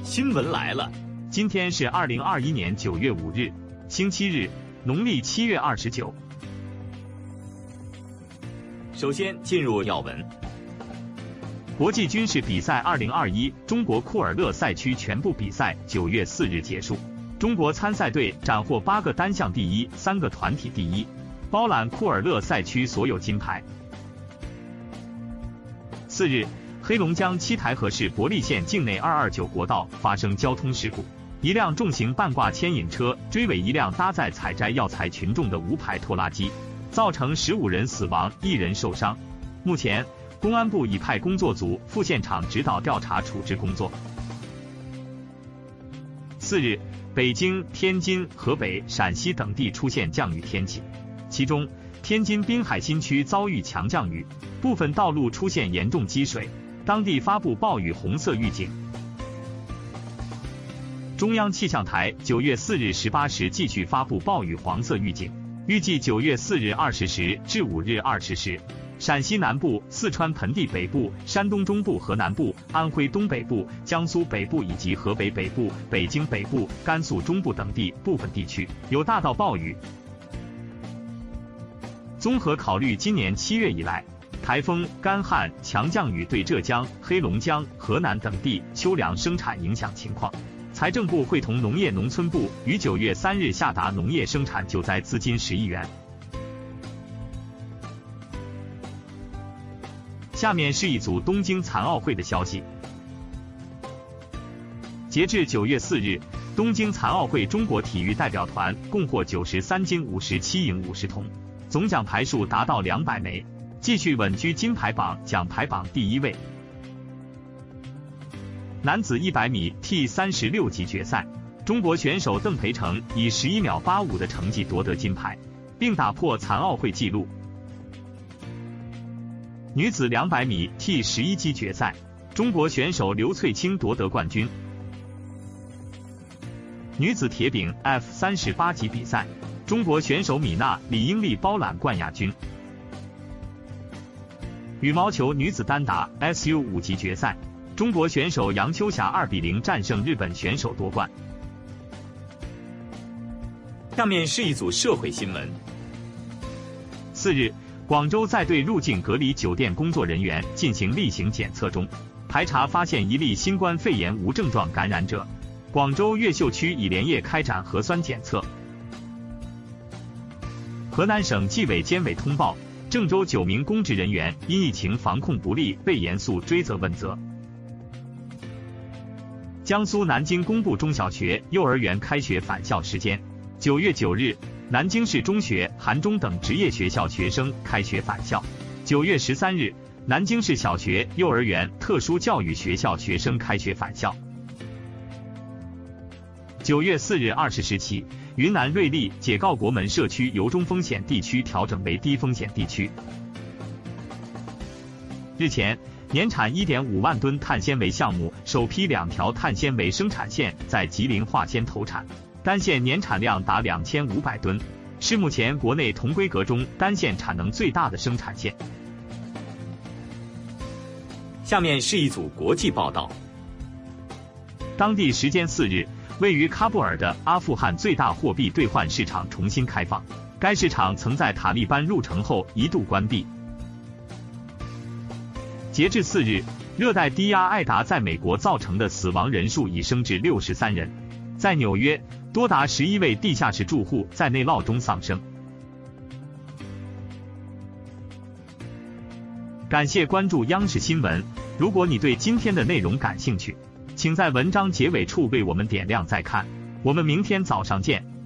新闻来了， 今天是2021年9月5日，星期日，农历7月29。 首先进入要闻。 国际军事比赛2021中国库尔勒赛区全部比赛9月4日结束，中国参赛队斩获8个单项第一，3个团体第一，包揽库尔勒赛区所有金牌。4日，黑龙江七台河市伯利县境内229国道发生交通事故，一辆重型半挂牵引车追尾一辆搭载采摘药材群众的无牌拖拉机，造成15人死亡，1人受伤。目前，公安部已派工作组赴现场指导调查处置工作。4日，北京、天津、河北、陕西等地出现降雨天气，其中天津滨海新区遭遇强降雨，部分道路出现严重积水，当地发布暴雨红色预警。中央气象台9月4日18时继续发布暴雨黄色预警，预计9月4日20时至5日20时，陕西南部、四川盆地北部、山东中部、河南部、安徽东北部、江苏北部以及河北北部、北京北部、甘肃中部等地部分地区有大到暴雨。综合考虑今年7月以来台风、干旱、强降雨对浙江、黑龙江、河南等地秋粮生产影响情况，财政部会同农业农村部于9月3日下达农业生产救灾资金10亿元。下面是一组东京残奥会的消息。截至9月4日，东京残奥会中国体育代表团共获93金57银50铜，总奖牌数达到200枚，继续稳居金牌榜奖牌榜第1位。男子100米 T36级决赛，中国选手邓培成以11秒85的成绩夺得金牌，并打破残奥会纪录。女子200米 T11级决赛，中国选手刘翠青夺得冠军。女子铁饼 F38级比赛，中国选手米娜、李英丽包揽冠亚军。羽毛球女子单打 SU5级决赛，中国选手杨秋霞2比0战胜日本选手夺冠。 下面是一组社会新闻。 4日，广州在对入境隔离酒店工作人员进行例行检测中，排查发现1例新冠肺炎无症状感染者。广州越秀区已连夜开展核酸检测。河南省纪委监委通报，郑州9名公职人员因疫情防控不力被严肃追责问责。江苏南京公布中小学、幼儿园开学返校时间。9月9日，南京市中学、韩中等职业学校学生开学返校。9月13日，南京市小学、幼儿园、特殊教育学校学生开学返校。9月4日20时起，云南瑞丽解告国门社区由中风险地区调整为低风险地区。日前，年产1.5万吨碳纤维项目首批2条碳纤维生产线在吉林化纤投产，单线年产量达2500吨，是目前国内同规格中单线产能最大的生产线。 下面是一组国际报道。 当地时间4日，位于喀布尔的阿富汗最大货币兑换市场重新开放，该市场曾在塔利班入城后一度关闭。截至4日，热带低压艾达在美国造成的死亡人数已升至63人，在纽约，多达11位地下室住户在内涝中丧生。感谢关注央视新闻，如果你对今天的内容感兴趣，请在文章结尾处为我们点亮再看。我们明天早上见。